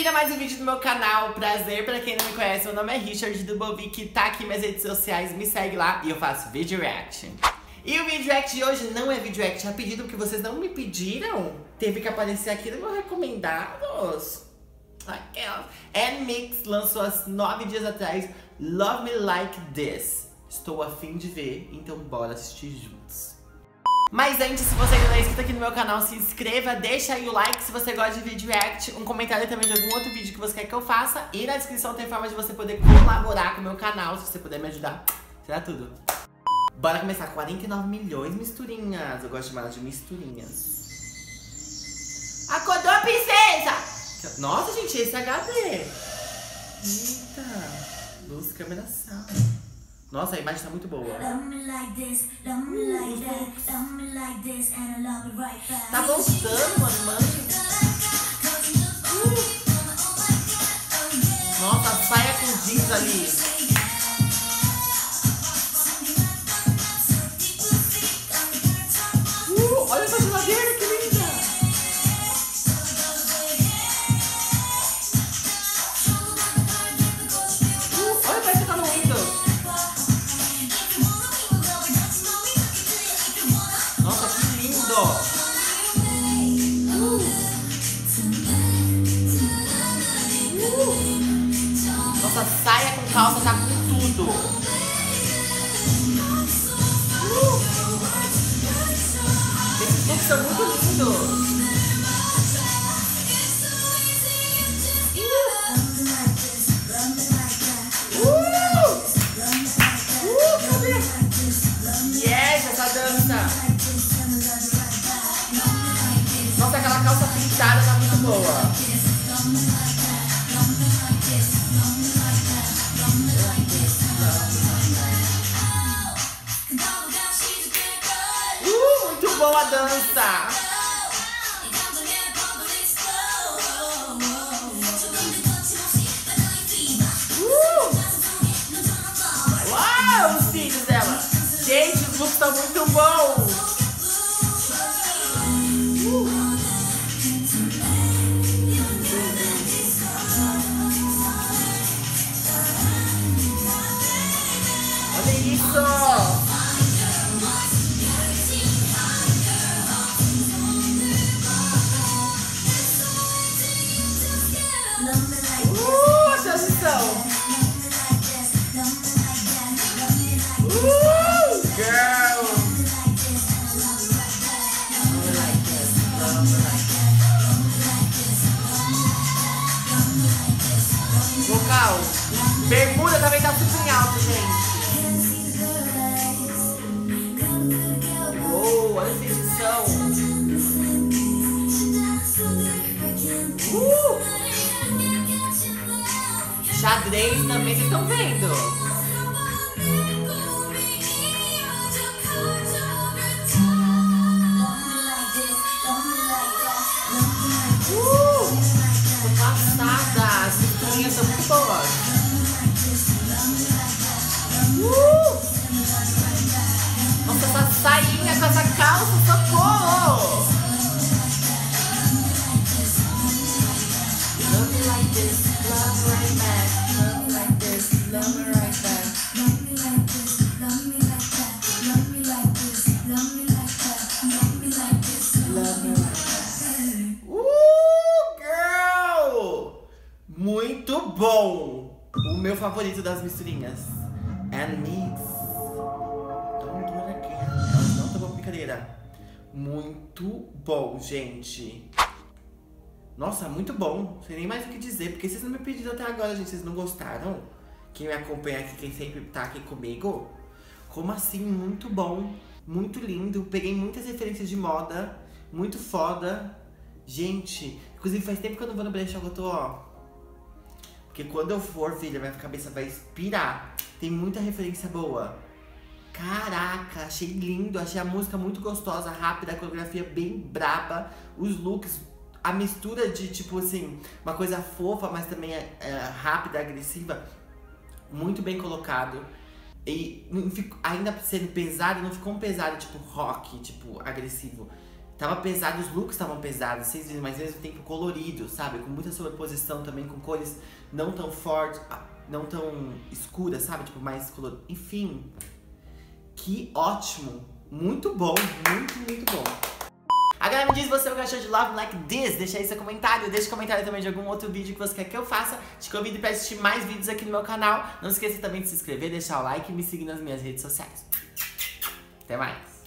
Bem-vindo a mais um vídeo do meu canal. Prazer, pra quem não me conhece, meu nome é Richard Dubovik, tá aqui nas redes sociais, me segue lá e eu faço vídeo react. E o vídeo react de hoje não é vídeo react a pedido, porque vocês não me pediram. Teve que aparecer aqui no meu recomendados. Aquelas. NMIXX lançou há 9 dias atrás Love Me Like This. Estou a fim de ver, então bora assistir juntos. Mas antes, se você ainda não é inscrito aqui no meu canal, se inscreva, deixa aí o like se você gosta de vídeo react, um comentário também de algum outro vídeo que você quer que eu faça. E na descrição tem forma de você poder colaborar com o meu canal, se você puder me ajudar, será tudo. Bora começar, 49 milhões, misturinhas. Eu gosto de chamar elas de misturinhas. Acordou, princesa! Nossa, gente, esse HD. Eita, luz, câmera, sound. Nossa, a imagem tá muito boa. Tá voltando, mano. Nossa, a saia com jeans ali. Olha essa geladeira, que linda. Olha, parece que tá no Windows. Nossa, que lindo! Nossa, saia com calça tá com tudo. Esses looks são muito lindos. Yes, essa dança. Nossa, aquela calça pintada tá muito boa. Muito boa a dança. Uau, os cílios dela. Gente, os looks estão muito bons. Olha isso! A transição! Girl! Vocal! Bermuda também tá super em alto, gente! Olha essa edição. Xadrez também, vocês estão vendo? Tô passada, as misturinhas são muito boas. Nossa, essa sainha com essa calça, socorro! Love me like this, love me right back. Love me like this, love me right back. Love me like this, love me like that. Love me like this, love me like that. Love me like this, love me like that. Girl! Muito bom! O meu favorito das misturinhas. NMIXX. Não tá bom, brincadeira. Muito bom, gente. Nossa, muito bom. Não sei nem mais o que dizer, porque vocês não me pediram até agora, gente. Vocês não gostaram? Quem me acompanha aqui, quem sempre tá aqui comigo? Como assim? Muito bom. Muito lindo. Peguei muitas referências de moda. Muito foda. Gente, inclusive faz tempo que eu não vou no brechó, que eu tô, ó. Porque quando eu for, filha, minha cabeça vai expirar. Tem muita referência boa. Caraca, achei lindo. Achei a música muito gostosa, rápida, a coreografia bem braba. Os looks, a mistura de, tipo assim, uma coisa fofa, mas também rápida, agressiva. Muito bem colocado. E ainda sendo pesado, não ficou um pesado, tipo, rock, tipo, agressivo. Tava pesado, os looks estavam pesados, vocês viram, mas ao mesmo tempo colorido, sabe? Com muita sobreposição também, com cores não tão fortes, não tão escuras, sabe? Tipo, mais colorido. Enfim, que ótimo. Muito bom, muito bom. Agora me diz você o que achou de Love Like This. Deixa aí seu comentário, deixa comentário também de algum outro vídeo que você quer que eu faça. Te convido para assistir mais vídeos aqui no meu canal. Não esqueça também de se inscrever, deixar o like e me seguir nas minhas redes sociais. Até mais!